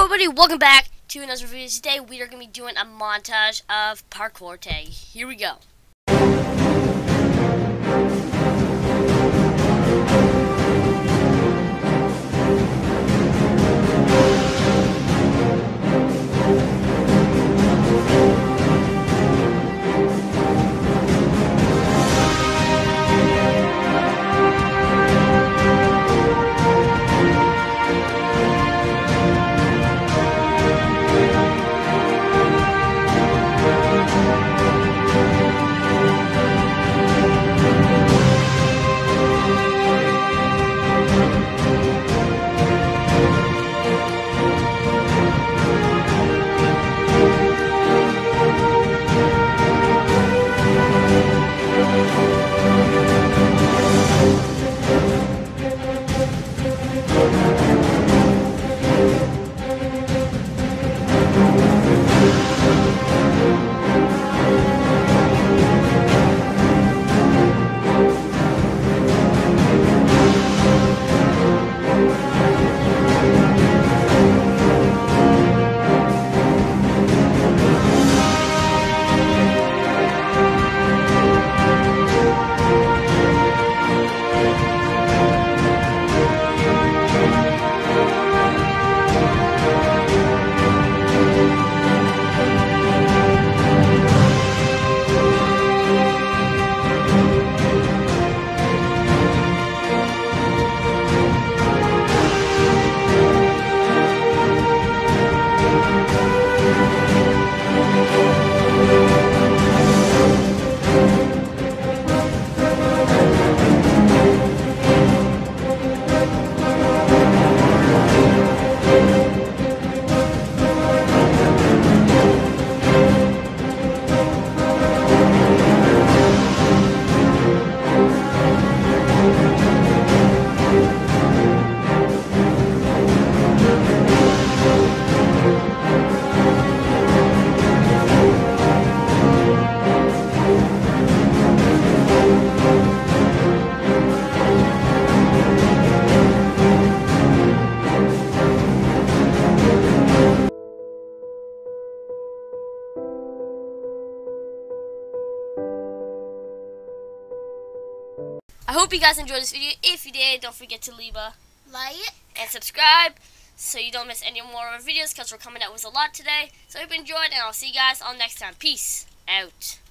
everybody, welcome back to another video. Today we are going to be doing a montage of Parkour Day. Here we go. I hope you guys enjoyed this video. If you did, don't forget to leave a like and subscribe so you don't miss any more of our videos because we're coming out with a lot today. So I hope you enjoyed, and I'll see you guys all next time. Peace out.